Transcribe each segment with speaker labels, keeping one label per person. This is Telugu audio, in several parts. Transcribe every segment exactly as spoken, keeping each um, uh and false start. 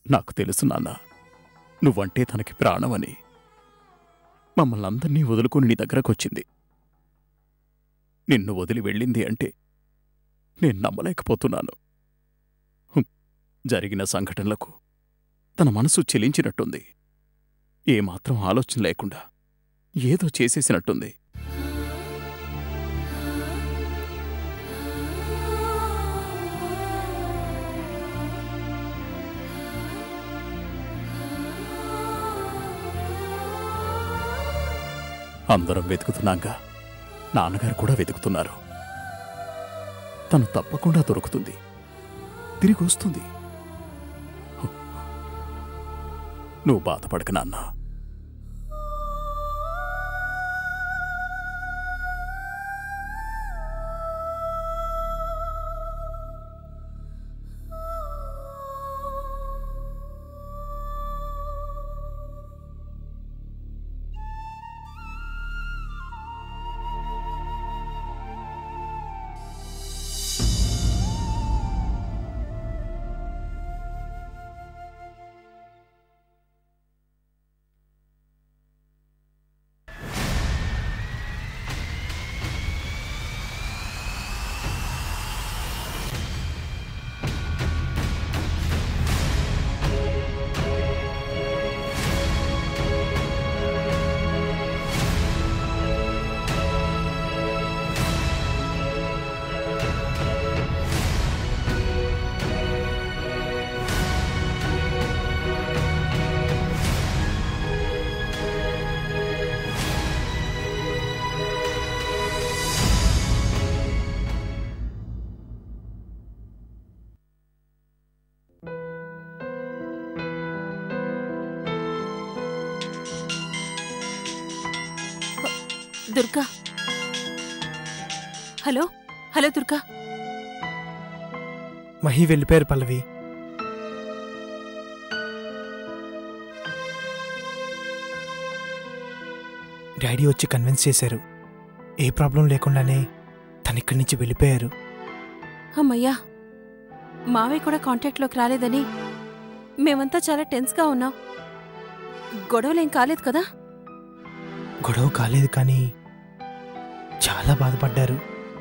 Speaker 1: నాకు తెలుసు నాన్న, నువ్వంటే తనకి ప్రాణమని. మమ్మల్ని అందరినీ వదులుకొని నీ దగ్గరకొచ్చింది. నిన్ను వదిలి వెళ్ళింది అంటే నేను నమ్మలేకపోతున్నాను. హుం, జరిగిన సంఘటనలకు తన మనసు చెలించినట్టుంది. ఏమాత్రం ఆలోచన లేకుండా ఏదో చేసేసినట్టుంది. అందరం వెతుకుతున్నాగా నాన్నగారు కూడా వెతుకుతున్నారు. తను తప్పకుండా దొరుకుతుంది, తిరిగి వస్తుంది. నువ్వు బాధపడక నాన్నా.
Speaker 2: Durga, hello hello Durga.
Speaker 3: మహి వెళ్ళిపోయారు పల్లవి. డాడీ వచ్చి కన్విన్స్ చేశారు. ఏ ప్రాబ్లం లేకుండానే తనిక్కడి నుంచి వెళ్ళిపోయారు.
Speaker 2: అమ్మయ్యా, మావయ్య కూడా కాంటాక్ట్లోకి రాలేదని మేమంతా చాలా టెన్స్గా ఉన్నాం. గొడవలేం కాలేదు కదా?
Speaker 3: గొడవ కాలేదు, కానీ చాలా బాధపడ్డారు.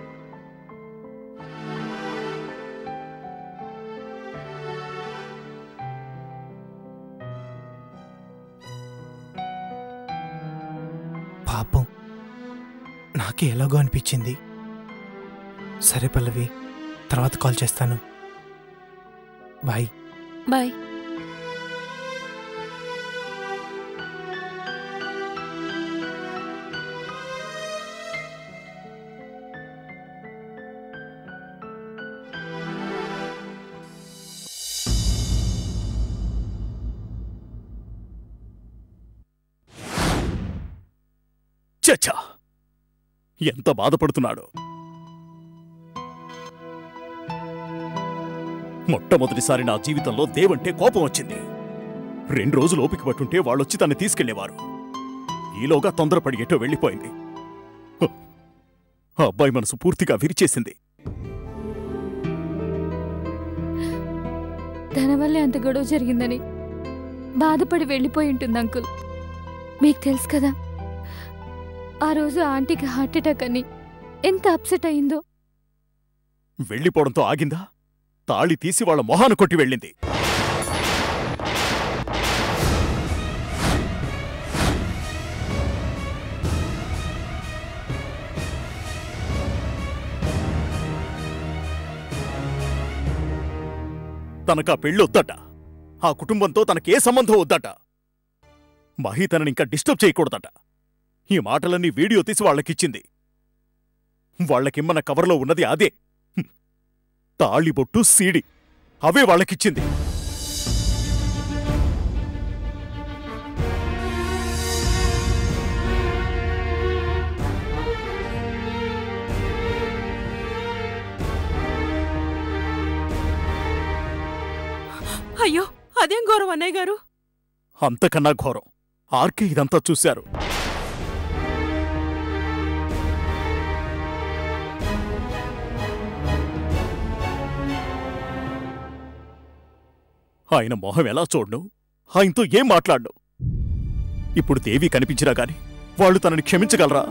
Speaker 3: పాపం, నాకే ఎలాగో అనిపించింది. సరే పల్లవి, తర్వాత కాల్ చేస్తాను. Bye
Speaker 2: bye.
Speaker 1: చచ్చా, ఎంత బాధపడుతున్నాడో. మొట్టమొదటిసారి నా జీవితంలో దేవంటే కోపం వచ్చింది. రెండు రోజులు ఓపిక పట్టుంటే వాళ్ళొచ్చి తన్ని తీసుకెళ్లేవారు. ఈలోగా తొందరపడి ఎటో వెళ్ళిపోయింది. ఆ అబ్బాయి మనసు పూర్తిగా విరిచేసింది.
Speaker 4: తన వల్లే అంత గొడవ జరిగిందని బాధపడి వెళ్ళిపోయి ఉంటుంది అంకుల్. మీకు తెలుసు కదా, ఆ రోజు ఆంటీకి హార్ట్ అటాక్ అని ఎంత అప్సెట్ అయిందో.
Speaker 1: వెళ్ళిపోవడంతో ఆగిందా? తాళి తీసి వాళ్ళ మొహాను కొట్టి వెళ్ళింది. తనకా పెళ్ళొద్దట, ఆ కుటుంబంతో తనకే సంబంధం వద్దట, మహి తననింకా డిస్టర్బ్ చేయకూడదట. ఈ మాటలన్నీ వీడియో తీసి వాళ్ళకిచ్చింది. వాళ్లకిమ్మన్న కవర్లో ఉన్నది అదే, తాళిబొట్టు, సీడి. అవే వాళ్ళకిచ్చింది.
Speaker 2: అయ్యో, అదేం ఘోరం అన్నయ్య గారు.
Speaker 1: అంతకన్నా ఘోరం, ఆర్కే ఇదంతా చూశారు. ఆయన మొహం ఎలా చూడ్ను, ఆయనతో ఏం మాట్లాడ్ను? ఇప్పుడు దేవి కనిపించినా గాని వాళ్ళు తనని క్షమించగలరా?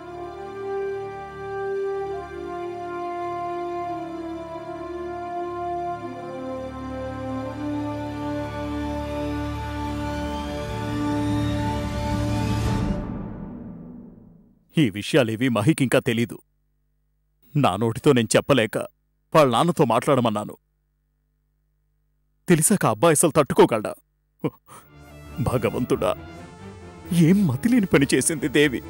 Speaker 1: ఈ విషయాలేవి మహికింకా తెలీదు. నా నోటితో నేను చెప్పలేక వాళ్ళ నాన్నతో మాట్లాడమన్నాను. తెలిసాక అబ్బాయి అసలు తట్టుకోగలడా? భగవంతుడా, ఏం మతిలేని పని చేసింది దేవి.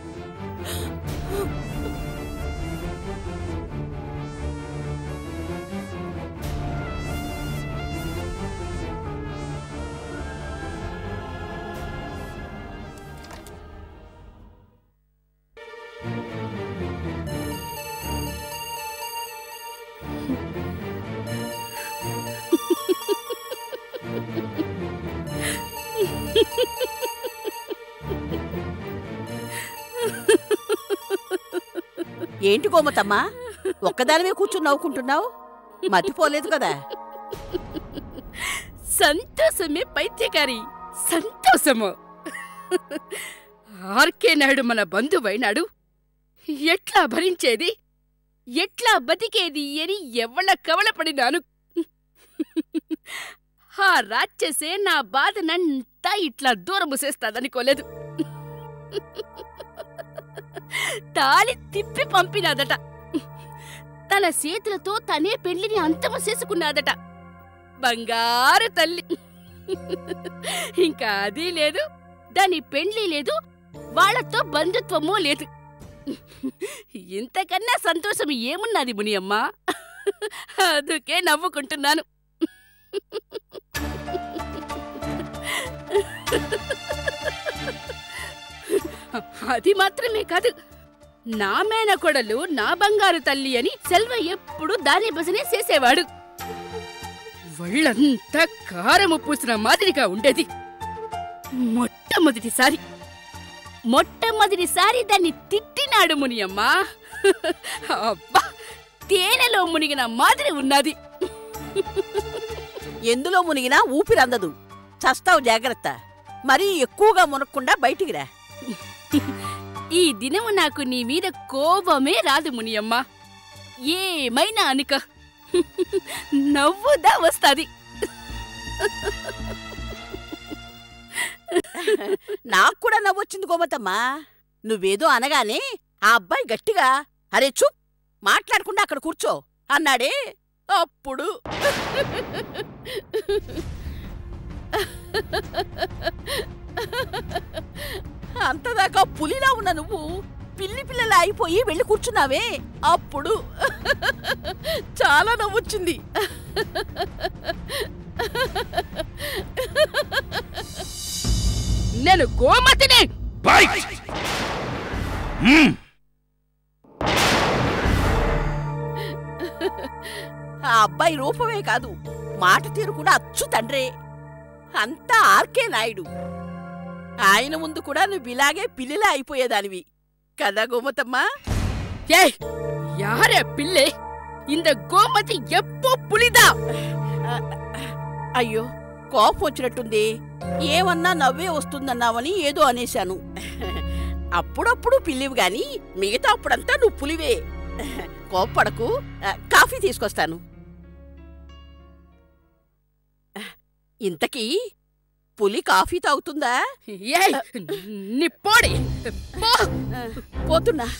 Speaker 5: ఏంటి గోమతమ్మా, ఒక్కదానివే కూర్చుని నవ్వుకుంటున్నావు? మతిపోలేదు కదా?
Speaker 2: సంతోషమే పైత్యకారి, సంతోషము. ఆర్కే నాయుడు మన బంధువైనాడు. ఎట్లా భరించేది, ఎట్లా బతికేది అని ఎవళ్ళ కవలపడినాను. ఆ రాక్షసే నా బాధనంతా ఇట్లా దూరము చేస్తాదనుకోలేదు. తాళి తిప్పి పంపినాదట. తన చేతులతో తనే పెళ్లిని అంతము చేసుకున్నాదట. బంగారు తల్లి. ఇంకా అది లేదు, దాని పెళ్లి లేదు, వాళ్లతో బంధుత్వమూ లేదు. ఇంతకన్నా సంతోషం ఏమున్నది మునియమ్మ? అందుకే నవ్వుకుంటున్నాను. అది మాత్రమే కాదు, నా మేనకొడలు నా బంగారు తల్లి అని సెల్వ ఎప్పుడు దాని భజనే చేసేవాడు. వాళ్ళంతా కారము పూసిన మాదిరిగా ఉండేది. మొట్టమొదటిసారి మొట్టమొదటిసారి దాన్ని తిట్టినాడు మునియమ్మా. అబ్బా, తేనెలో మునిగిన మాదిరి ఉన్నది.
Speaker 5: ఎందులో మునిగినా ఊపిరందదు, చస్తావు, జాగ్రత్త. మరీ ఎక్కువగా మునక్కుండా బయటికి రా.
Speaker 2: ఈ దినము నాకు నీ మీద కోపమే రాదు మునియమ్మ. ఏమైనా అనుక నవ్వుదా వస్తాది.
Speaker 5: నాకు కూడా నవ్వొచ్చింది గోమతమ్మా. నువ్వేదో అనగానే ఆ అబ్బాయి గట్టిగా అరే చూప్, మాట్లాడకుండా అక్కడ కూర్చో అన్నాడే, అప్పుడు అంతదాకా పులిలా ఉన్న నువ్వు పిల్లి పిల్లలా అయిపోయి వెళ్ళి కూర్చున్నావే, అప్పుడు చాలా నవ్వొచ్చింది.
Speaker 2: నేను గోమతిని.
Speaker 5: ఆ అబ్బాయి రూపమే కాదు, మాట తీరు కూడా అచ్చు తండ్రే. అంతా ఆర్కే నాయుడు. ఆయన ముందు కూడా నువ్వు ఇలాగే పిల్లిలా అయిపోయేదానివి కదా గోమతమ్మా?
Speaker 2: ஏய், யார பிள்ளை? இந்த கோமதி எப்போ புலிதா?
Speaker 5: అయ్యో, కోపం వచ్చినట్టుంది. ఏమన్నా నవ్వే వస్తుందన్నావని ఏదో అనేశాను. అప్పుడప్పుడు పిల్లివి గాని మిగతా అప్పుడంతా నువ్వు పులివే. కోప్పడకు, కాఫీ తీసుకొస్తాను. ఇంతకీ పులి కాఫీ తాగుతుందా?
Speaker 2: ఏయ్, నీ పోడి.
Speaker 5: పోతున్నా.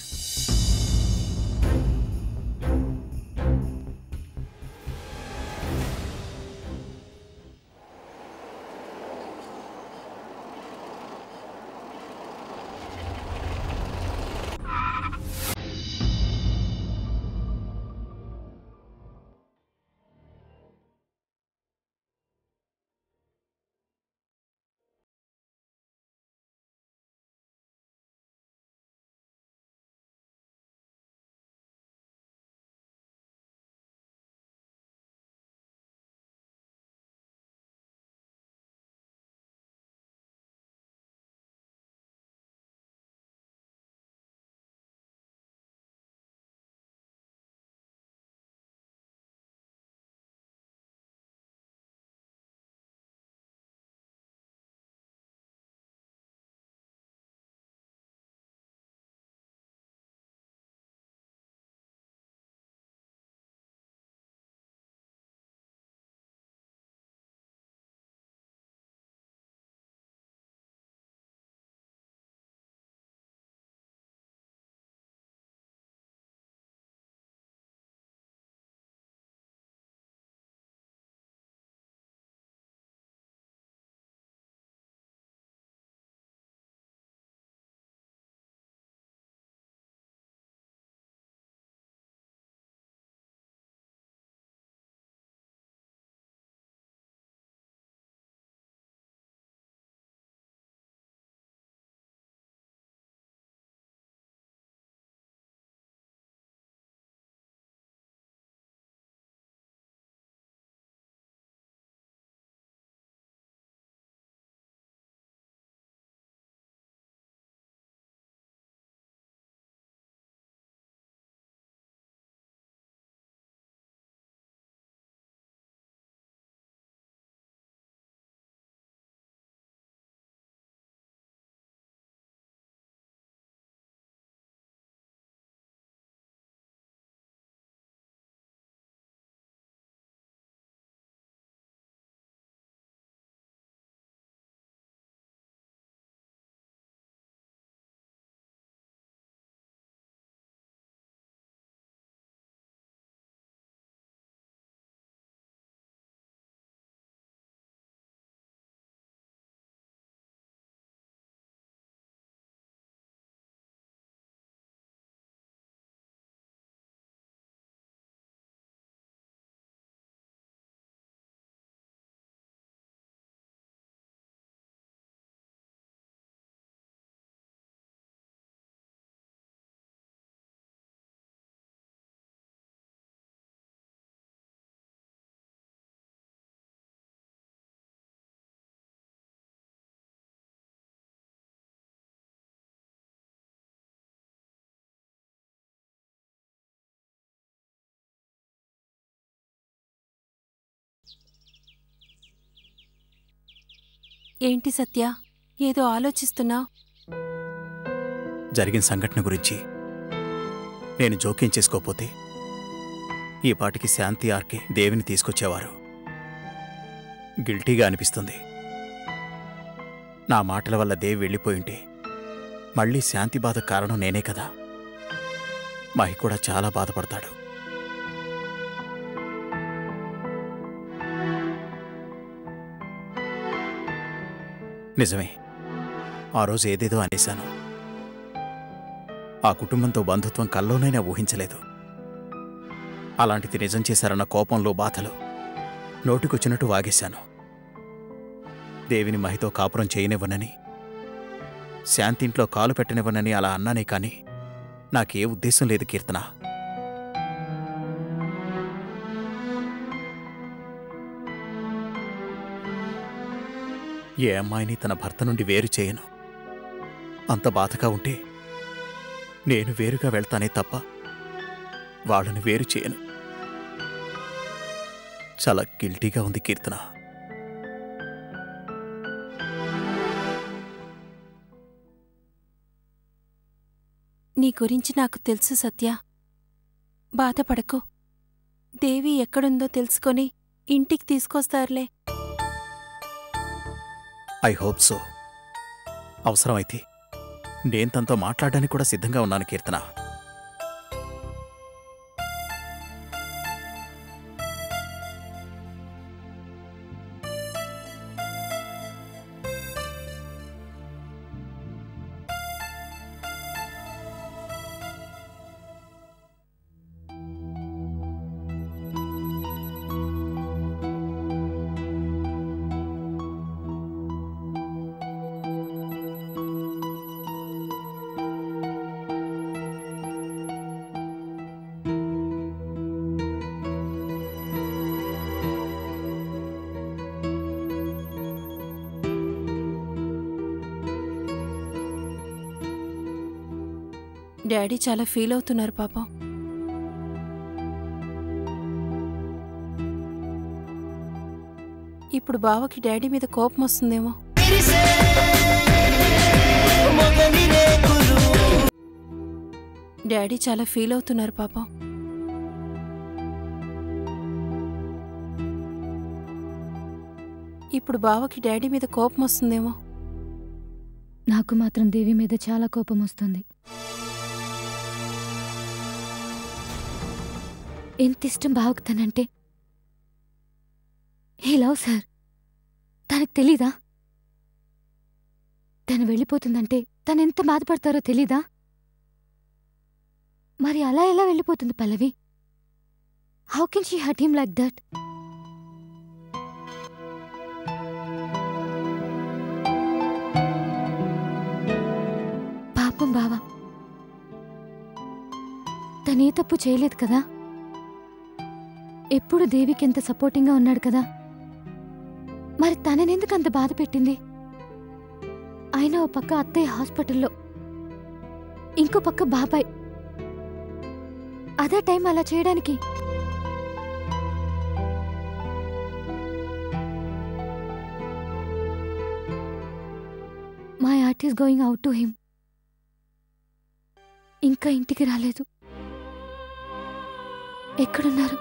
Speaker 6: ఏంటి సత్య, ఏదో ఆలోచిస్తున్నావు?
Speaker 1: జరిగిన సంఘటన గురించి నేను జోక్యం చేసుకోపోతే ఈ పాటికి శాంతి ఆర్కే దేవిని తీసుకొచ్చేవారు. గిల్టీగా అనిపిస్తుంది. నా మాటల వల్ల దేవి వెళ్ళిపోయింటే మళ్ళీ శాంతి బాధ కారణం నేనే కదా. మహి కూడా చాలా బాధపడతాడు. నిజమే, ఆ రోజు ఏదేదో అనేశాను. ఆ కుటుంబంతో బంధుత్వం కల్లోనైనా ఊహించలేదు. అలాంటిది నిజం చేశారన్న కోపంలో బాధలు నోటికొచ్చినట్టు వాగేశాను. దేవిని మహితో కాపురం చేయనివ్వనని, శాంతింట్లో కాలు పెట్టనివ్వనని అలా అన్నానే కాని నాకే ఉద్దేశం లేదు కీర్తన. ఏ అమ్మాయిని తన భర్త నుండి వేరు చేయను. అంత బాధగా ఉంటే నేను వేరుగా వెళ్తానే తప్ప వాళ్ళని వేరు చేయను. చాలా గిల్టీగా ఉంది కీర్తన.
Speaker 6: నీ గురించి నాకు తెలుసు సత్య, బాధపడకు. దేవి ఎక్కడుందో తెలుసుకొని ఇంటికి తీసుకొస్తారులే.
Speaker 1: I hope so. అవసరమైతే నేను తనతో మాట్లాడడానికి కూడా సిద్ధంగా ఉన్నాను కీర్తన.
Speaker 6: డాడీ చాలా ఫీల్ అవుతున్నారు పాపం. ఇప్పుడు బావకి డాడీ మీద కోపం వస్తుందేమో. డాడీ చాలా ఫీల్ అవుతున్నారు పాపం. ఇప్పుడు బావకి డాడీ మీద కోపం వస్తుందేమో.
Speaker 4: నాకు మాత్రం దేవి మీద చాలా కోపం వస్తుంది. ఎంత ఇష్టం బావకు తనంటే. హే లవ్ సార్, తనకు తెలీదా? తను వెళ్ళిపోతుందంటే తనెంత బాధపడతారో తెలీదా? మరి అలా ఎలా వెళ్ళిపోతుంది Pallavi? How can she hurt him like that? పాపం బావ, తనే తప్పు చేయలేదు కదా. ఎప్పుడు దేవికి ఎంత సపోర్టింగ్గా ఉన్నాడు కదా. మరి తననెందుకు అంత బాధ పెట్టింది? అయినా ఓ పక్క అత్తయ్య హాస్పిటల్లో, ఇంకో పక్క బాబాయ్. అదే టైం అలా చేయడానికి. My heart is going out to him. ఇంకా ఇంటికి రాలేదు. ఎక్కడున్నారు?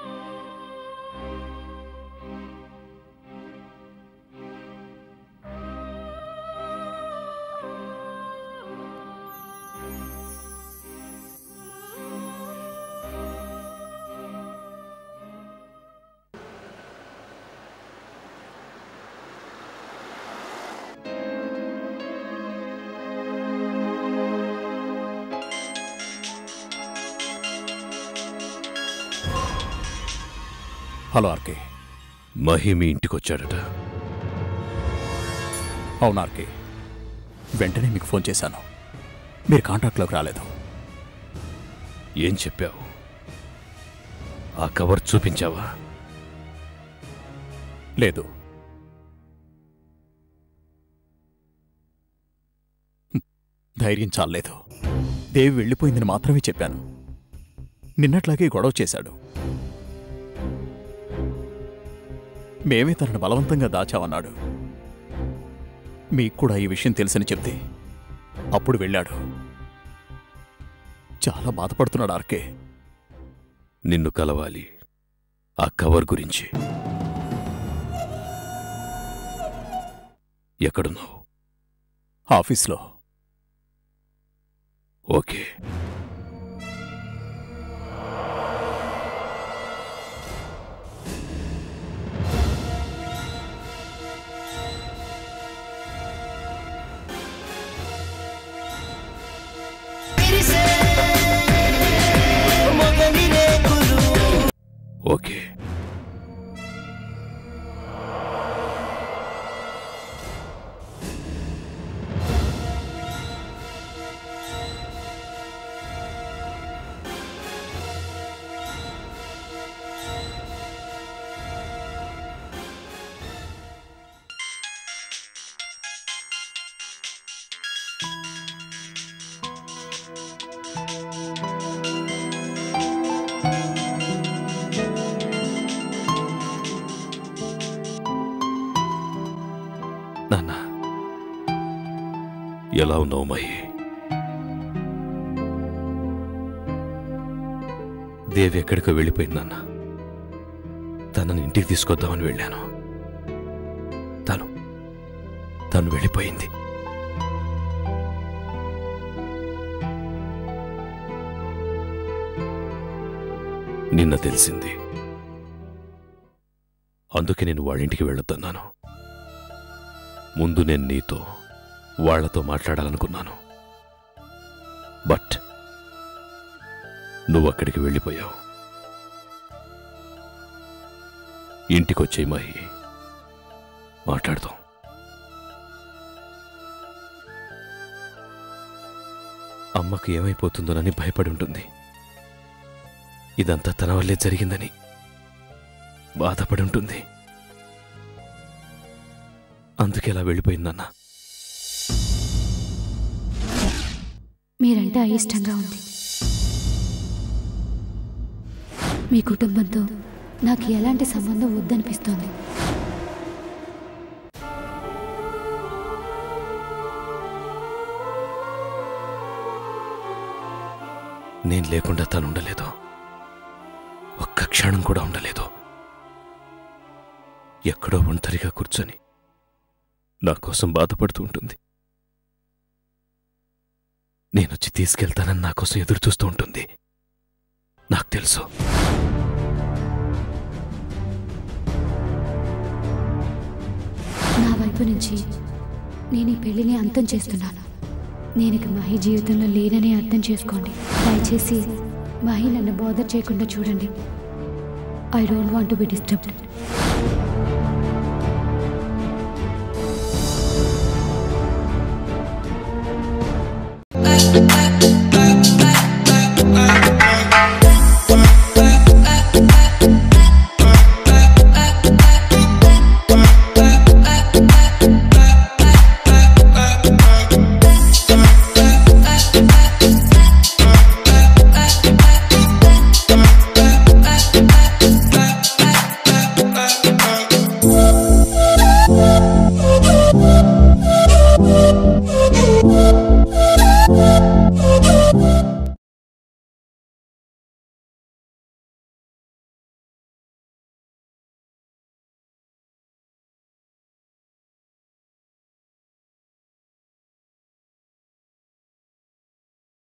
Speaker 1: Hello RK.
Speaker 7: మహి మీ ఇంటికొచ్చాడట?
Speaker 1: అవును ఆర్కే, వెంటనే మీకు ఫోన్ చేశాను. మీరు కాంటాక్ట్లోకి రాలేదు.
Speaker 7: ఏం చెప్పావు? ఆ కవర్ చూపించావా?
Speaker 1: లేదు. ధైర్యం చాలేదు. దేవి వెళ్ళిపోయిందని మాత్రమే చెప్పాను. నిన్నట్లాగే గొడవ చేశాడు. మేమే తనను బలవంతంగా దాచామన్నాడు. మీకు కూడా ఈ విషయం తెలుసని చెప్తే అప్పుడు వెళ్ళాడు. చాలా బాధపడుతున్నాడు ఆర్కే.
Speaker 7: నిన్ను కలవాలి ఆ కవర్ గురించి. ఎక్కడున్నావు?
Speaker 1: ఆఫీస్లో.
Speaker 7: ఓకే. ఓకే. నాన్న, ఎలా ఉన్నావు మహి? దేవి ఎక్కడికో వెళ్ళిపోయింది నాన్న. తనని ఇంటికి తీసుకొద్దామని వెళ్ళాను. తను తను వెళ్ళిపోయింది. నిన్న తెలిసింది. అందుకే నేను వాళ్ళింటికి వెళ్ళొద్దన్నాను. ముందు నేను నీతో వాళ్లతో మాట్లాడాలనుకున్నాను. బట్ నువ్వు అక్కడికి వెళ్ళిపోయావు. ఇంటికొచ్చేయి మహి, మాట్లాడదాం. అమ్మకు ఏమైపోతుందోనని భయపడి ఉంటుంది. ఇదంతా తన వల్లే జరిగిందని బాధపడి ఉంటుంది. అందుకే అలా వెళ్ళిపోయిందన్న.
Speaker 4: మీరంటే అయిష్టంగా ఉంది. మీ కుటుంబంతో నాకు ఎలాంటి సంబంధం వద్దనిపిస్తోంది.
Speaker 7: నేను లేకుండా తను ఉండలేదు. ఒక్క క్షణం కూడా ఉండలేదు. ఎక్కడో ఒంటరిగా కూర్చొని నా కోసం బాధపడుతూ ఉంటుంది. నేనొచ్చి తీసుకెళ్తానని నా కోసం ఎదురు చూస్తూ ఉంటుంది. నాకు తెలుసు.
Speaker 4: నా వైపు నుంచి నేను ఈ పెళ్లిని అంతం చేస్తున్నాను. నేను ఇక మహి జీవితంలో లేనని అర్థం చేసుకోండి. దయచేసి మహి నన్ను బోదర్ చేయకుండా చూడండి. I don't want to be disturbed.
Speaker 8: Bye.